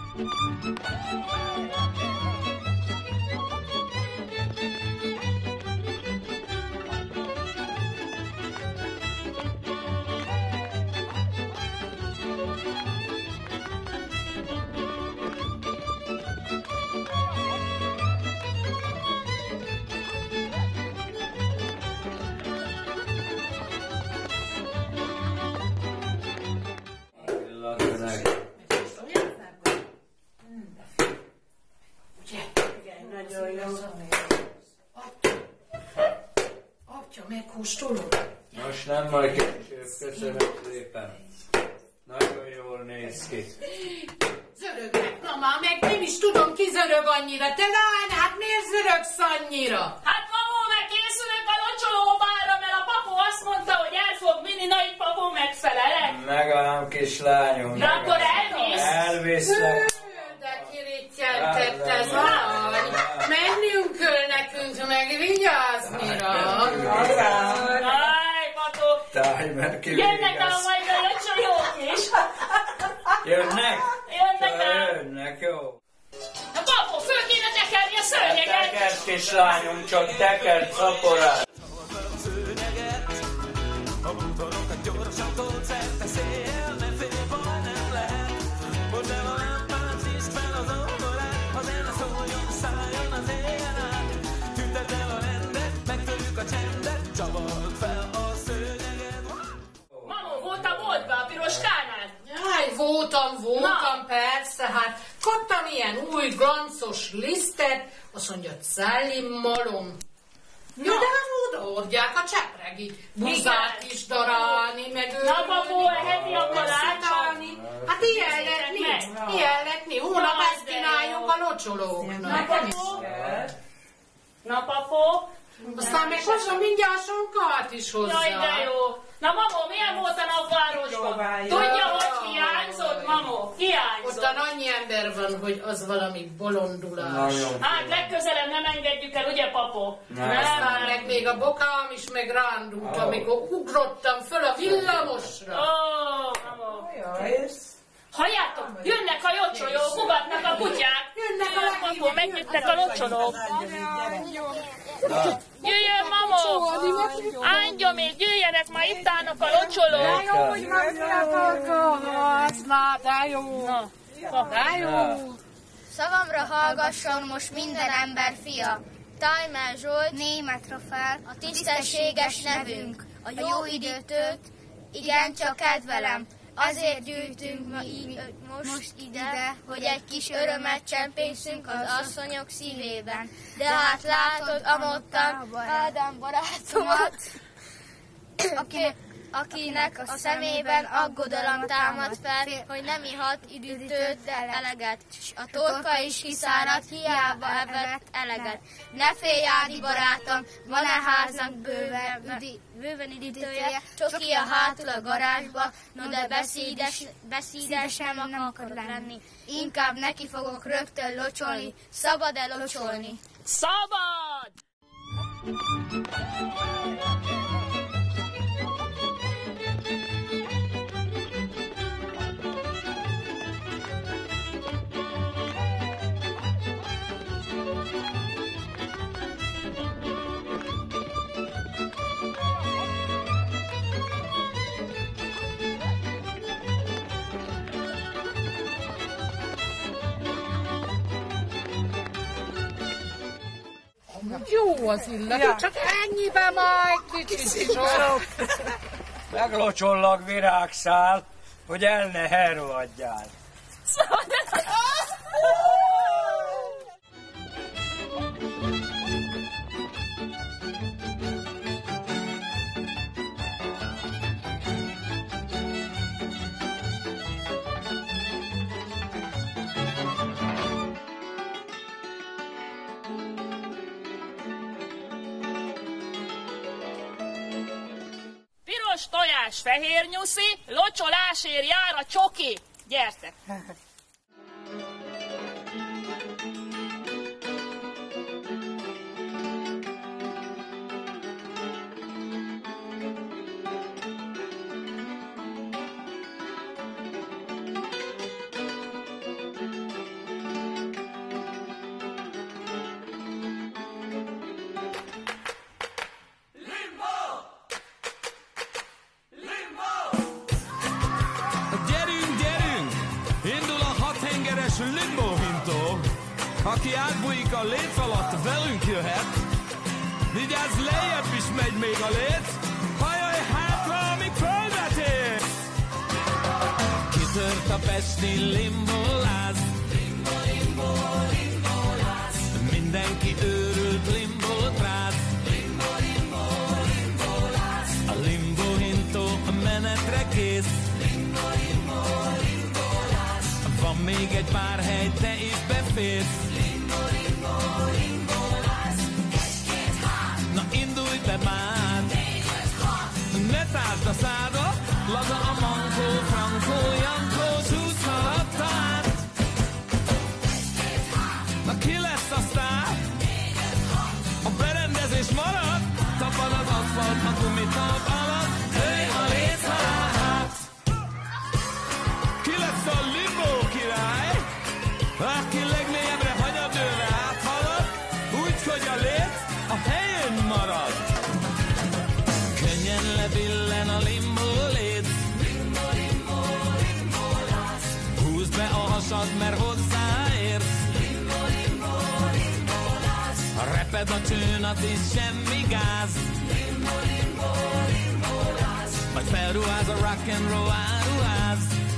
Atya, megkóstolod? Most nem, majd később, köszönöm szépen. Nagyon jól néz ki. Zörögnek, na már meg nem is tudom, ki zörög annyira. Te lány, hát miért zörögsz annyira? Hát mamó, meg készülök a locsolóbára, mert a papu azt mondta, hogy el fog vinni, na itt papu megfelelek. Megállám, kislányom. De akkor elvisz? Elviszlek. De kirítjentett ez a lány. Mennünk kell nekünk meg vigyáznira. Aj, papu. Táj, mert kivigyász. Jönnek el majd a locsolók is. Jönnek? Jönnek el. Jönnek, jó. Na papu, föl kéne tekerni a szőnyeget. Tekert, kislányom, csak tekert szaporát. Mamó, volt a boltba, a piroskánál? Jaj, voltam, persze, hát kaptam ilyen új glancos lisztet, azt mondja, szelli malom. Ja, de hát odaadják a csepregi buzát is darálni, meg ő... Na, papu, eheti a kalácsot. Hát ilyen lett mi, hónap ezt csináljuk a locsolóknak. Na, papu. Aztán még hozzá mindjárt sonkát is hozzá. Jaj, de jó. Na, mamó, milyen volt a napvárosban? Tudja, hogy hiányzott, mamó? Hiányzott. Ottan annyi ember van, hogy az valami bolondulás. Hát legközelebb nem engedjük el, ugye, papu? Aztán meg még a bokám is megrándult, amikor ugrottam föl a villamosra. Ó, mamó. Halljátok, jönnek a locsolók, ugatnak a kutyák. Jönnek a legjobb. Papu, megjöttek a locsolók. Jöjjön, mamó! Ángya még, jöjjenek, már itt állnak a locsolók. Jó, hogy na, de jó. De jó. Szavamra hallgasson most minden ember fia. Tajmár Zsolt, Németh Rafael, a tisztességes nevünk, a jó időtöt, igencsak kedvelem. Azért gyűjtünk most ide, hogy egy kis örömet csempészünk az asszonyok szívében. De hát látod, amottan Ádám barátomat, akinek a szemében aggodalom támad fel, hogy nem ihat időt eleget, s a torka is kiszáradt, hiába evett eleget. Ne félj, Ádi barátom, van-e háznak bőven üdítője, csoki a hátul a garázsba, no de beszédesen akarok lenni. Inkább neki fogok rögtön locsolni, szabad-e locsolni? Szabad! Jó az illat, csak ennyibe már egy kicsit is olyan. Meglocsollak virágszál, hogy el ne hervadjál. Piros tojás, fehér nyuszi, locsolásért jár a csoki. Gyertek! kedves limbo hintó, aki átbújik a léc alatt, velünk jöhet. Vigyázz, lejjebb is megy még a léc, hajolj hátra, amíg földet ér. Kitört a pesti limboláz, limbo, limbo, limboláz. Mindenki őrült limbolt ráz, limbo, limbo, limboláz. A limbo hintó a menetre kész, limbo, limbo, limboláz. Van még egy pár hely, te is beférsz, limbo, limbo, limboláz. Egy-két hát, na indulj be már, 4, 5, 6. Ne tárd a szádat, laza a mankó, frankó, jankó, csúsz haladt át. Egy-két hát, na ki lesz a sztár? 4, 5, 6. A berendezés marad, tapad az aszfalt a gumitalp alatt, jöjj a léc hát. Ki lesz a limbo király? Aki legmélyebbre hanyadőre áthalad, úgyhogy a léc a helyén marad. Könnyen lebillen a limbo léc, limbo, limbo, limboláz. Húzd be a hasad, mert hozzáérsz, limbo, limbo, limboláz. Reped a csőnat is, semmi gáz, limbo, limbo, limboláz. Majd felruház a rock and roll áruház,